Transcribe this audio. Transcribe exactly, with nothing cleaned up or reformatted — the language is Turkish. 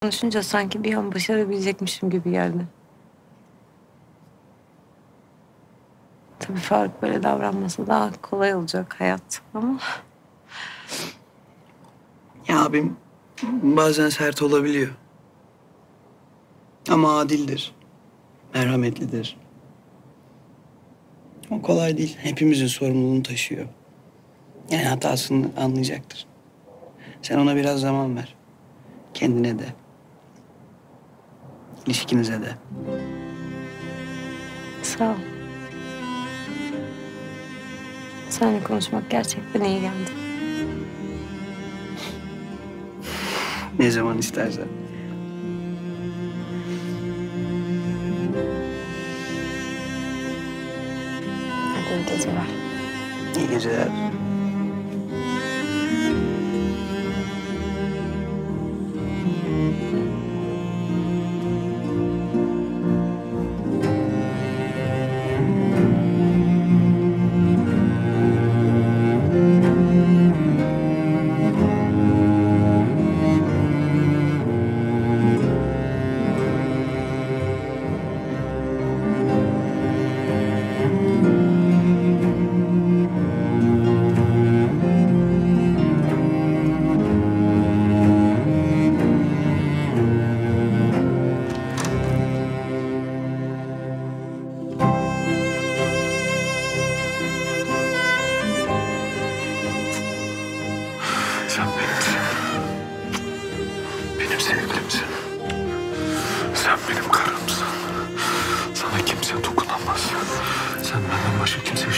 Konuşunca sanki bir an başarabilecekmişim gibi geldi. Tabii Faruk böyle davranmasa daha kolay olacak hayat ama... Ya abim bazen sert olabiliyor. Ama adildir. Merhametlidir. O kolay değil. Hepimizin sorumluluğunu taşıyor. Yani hatasını anlayacaktır. Sen ona biraz zaman ver. Kendine de. İlişkinize de. Sağ ol. Seninle konuşmak gerçekten iyi geldi. Ne zaman istersen. Hadi iyi geceler. İyi geceler. Sen benimsin. Benim sevgilimsin. Sen benim karımsın. Sana kimse dokunamaz. Sen benden başka kimseye